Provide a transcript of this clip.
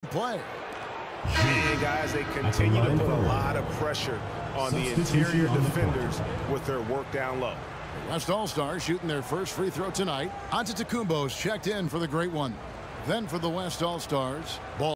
play. And guys, they continue to put a lot of pressure on the interior defenders with their work down low. West All-Stars shooting their first free throw tonight. Antetokounmpo's checked in for the great one. Then for the West All-Stars, ball.